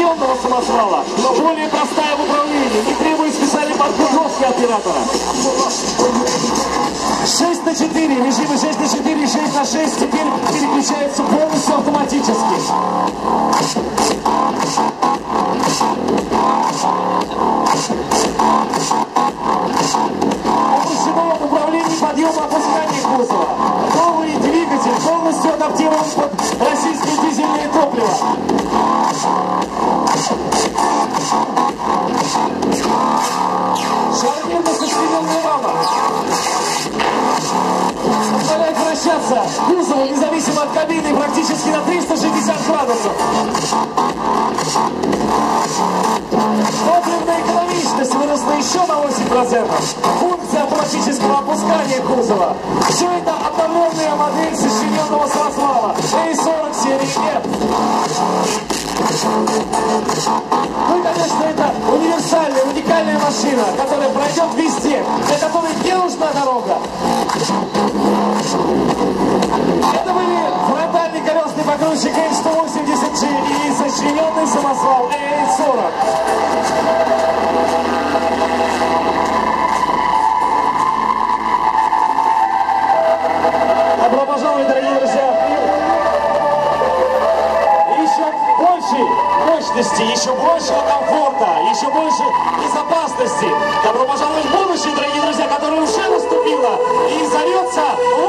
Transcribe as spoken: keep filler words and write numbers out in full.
расщепленного самосвала, но более простая в управлении, не требует специальной подготовки оператора. шесть на четыре, режимы шесть на четыре и шесть на шесть теперь переключаются полностью автоматически. В ручном управлении подъема опускания кузова. Новый двигатель полностью адаптирован под российское дизельное топливо. Шарнирно сочлененная рама позволяет вращаться кузову независимо от кабины практически на триста шестьдесят градусов. Топливная экономичность выросла еще на восемь процентов. Функция автоматического опускания кузова. Все это обновленная модель сочлененного самосвала эй сорок серии F. Ну и, конечно, это универсальная, уникальная машина, которая пройдет везде, для которой где нужна дорога. Это были фронтальный колесный погрузчик эй сто восемьдесят джи и сочлененный самосвал эй сорок. Добро пожаловать, дорогие друзья, в мир еще большей мощности, еще большего комфорта, еще больше безопасности. Добро пожаловать в будущее, дорогие друзья, которое уже наступило и зовется